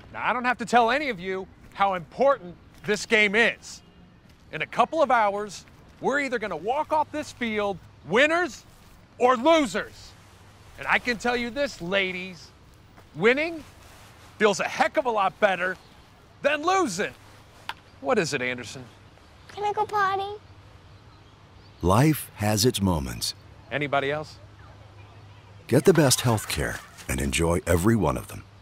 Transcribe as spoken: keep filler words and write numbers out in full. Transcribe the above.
Now, I don't have to tell any of you how important this game is. In a couple of hours, we're either going to walk off this field winners or losers. And I can tell you this, ladies, winning feels a heck of a lot better than losing. What is it, Anderson? Can I go potty? Life has its moments. Anybody else? Get the best health care and enjoy every one of them.